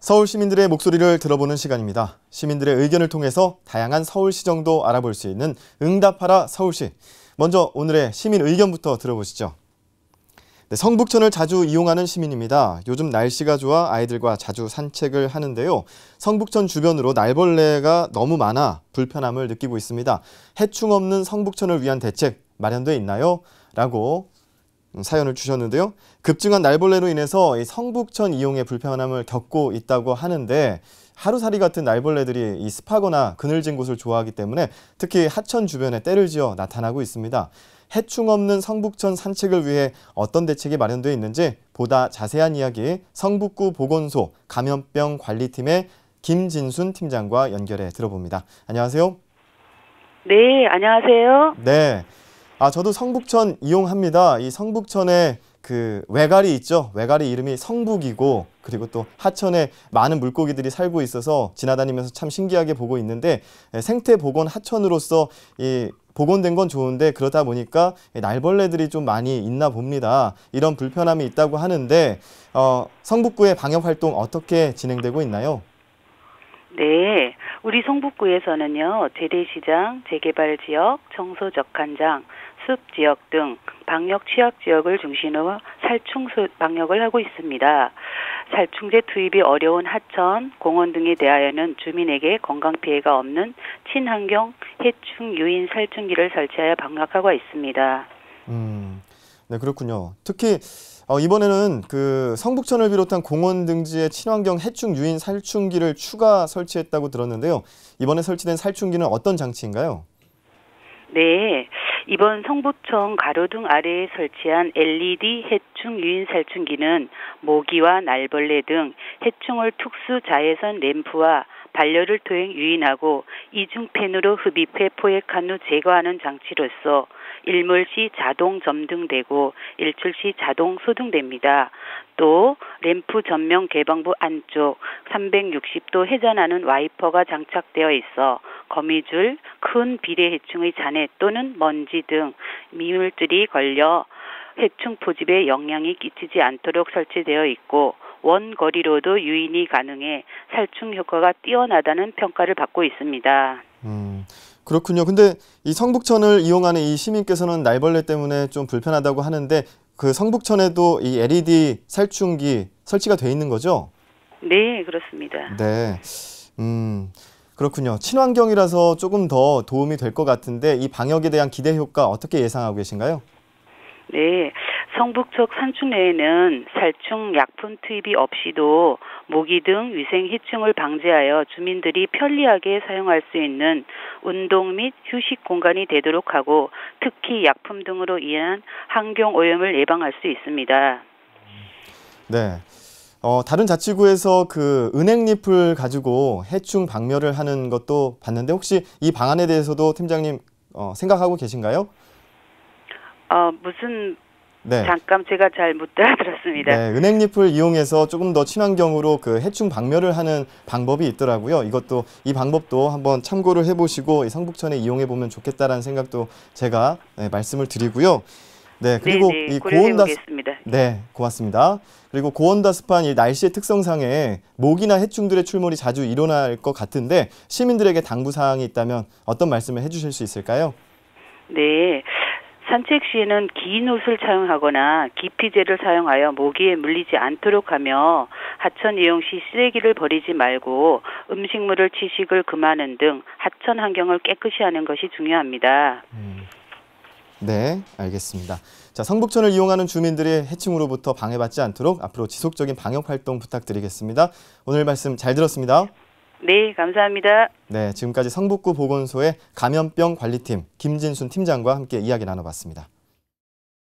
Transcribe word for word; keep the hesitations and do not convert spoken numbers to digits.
서울 시민들의 목소리를 들어보는 시간입니다. 시민들의 의견을 통해서 다양한 서울 시정도 알아볼 수 있는 응답하라 서울시. 먼저 오늘의 시민 의견부터 들어보시죠. 네, 성북천을 자주 이용하는 시민입니다. 요즘 날씨가 좋아 아이들과 자주 산책을 하는데요. 성북천 주변으로 날벌레가 너무 많아 불편함을 느끼고 있습니다. 해충 없는 성북천을 위한 대책 마련돼 있나요? 라고 사연을 주셨는데요. 급증한 날벌레로 인해서 이 성북천 이용에 불편함을 겪고 있다고 하는데 하루살이 같은 날벌레들이 이 습하거나 그늘진 곳을 좋아하기 때문에 특히 하천 주변에 떼를 지어 나타나고 있습니다. 해충 없는 성북천 산책을 위해 어떤 대책이 마련되어 있는지 보다 자세한 이야기 성북구 보건소 감염병 관리팀의 김진순 팀장과 연결해 들어봅니다. 안녕하세요. 네, 안녕하세요. 네. 아, 저도 성북천 이용합니다. 이 성북천에 그 외가리 있죠. 외가리 이름이 성북이고 그리고 또 하천에 많은 물고기들이 살고 있어서 지나다니면서 참 신기하게 보고 있는데 생태보건 하천으로서 이 복원된 건 좋은데 그러다 보니까 날벌레들이 좀 많이 있나 봅니다. 이런 불편함이 있다고 하는데 어, 성북구의 방역활동 어떻게 진행되고 있나요? 네, 우리 성북구에서는요, 재래시장, 재개발지역, 청소적한장, 숲지역 등 방역 취약지역을 중심으로 살충 방역을 하고 있습니다. 살충제 투입이 어려운 하천, 공원 등에 대하여는 주민에게 건강피해가 없는 친환경 해충 유인 살충기를 설치하여 방역하고 있습니다. 음, 네, 그렇군요. 특히 어, 이번에는 그 성북천을 비롯한 공원 등지에 친환경 해충 유인 살충기를 추가 설치했다고 들었는데요. 이번에 설치된 살충기는 어떤 장치인가요? 네, 이번 성북천 가로등 아래에 설치한 엘이디 해충 유인 살충기는 모기와 날벌레 등 해충을 특수 자외선 램프와 발열을 통해 유인하고 이중펜으로 흡입해 포획한 후 제거하는 장치로서 일몰 시 자동 점등되고 일출 시 자동 소등됩니다. 또 램프 전면 개방부 안쪽 삼백육십 도 회전하는 와이퍼가 장착되어 있어 거미줄, 큰 비례 해충의 잔해 또는 먼지 등 미물들이 걸려 해충 포집에 영향이 끼치지 않도록 설치되어 있고 원거리로도 유인이 가능해 살충 효과가 뛰어나다는 평가를 받고 있습니다. 음, 그렇군요. 근데 이 성북천을 이용하는 이 시민께서는 날벌레 때문에 좀 불편하다고 하는데 그 성북천에도 이 엘이디 살충기 설치가 돼 있는 거죠? 네, 그렇습니다. 네, 음, 그렇군요. 친환경이라서 조금 더 도움이 될 것 같은데 이 방역에 대한 기대 효과 어떻게 예상하고 계신가요? 네, 성북천 산충내에는 살충 약품 투입이 없이도 모기 등 위생 해충을 방지하여 주민들이 편리하게 사용할 수 있는 운동 및 휴식 공간이 되도록 하고 특히 약품 등으로 인한 환경 오염을 예방할 수 있습니다. 네. 어, 다른 자치구에서 그 은행잎을 가지고 해충 박멸을 하는 것도 봤는데 혹시 이 방안에 대해서도 팀장님 어, 생각하고 계신가요? 어, 무슨 네. 잠깐 제가 잘 못 알아들었습니다. 네, 은행잎을 이용해서 조금 더 친환경으로 그 해충 박멸을 하는 방법이 있더라고요. 이것도 이 방법도 한번 참고를 해보시고 성북천에 이용해 보면 좋겠다라는 생각도 제가 네, 말씀을 드리고요. 네, 그리고 네네, 이 고온다습 고려해보겠습니다. 네, 고맙습니다. 그리고 고온다습한 이 날씨의 특성상에 모기나 해충들의 출몰이 자주 일어날 것 같은데 시민들에게 당부 사항이 있다면 어떤 말씀을 해주실 수 있을까요? 네. 산책 시에는 긴 옷을 사용하거나 기피제를 사용하여 모기에 물리지 않도록 하며 하천 이용 시 쓰레기를 버리지 말고 음식물을 취식을 금하는 등 하천 환경을 깨끗이 하는 것이 중요합니다. 음, 네, 알겠습니다. 자, 성북천을 이용하는 주민들이 해충으로부터 방해받지 않도록 앞으로 지속적인 방역 활동 부탁드리겠습니다. 오늘 말씀 잘 들었습니다. 네, 감사합니다. 네, 지금까지 성북구 보건소의 감염병 관리팀 김진순 팀장과 함께 이야기 나눠봤습니다.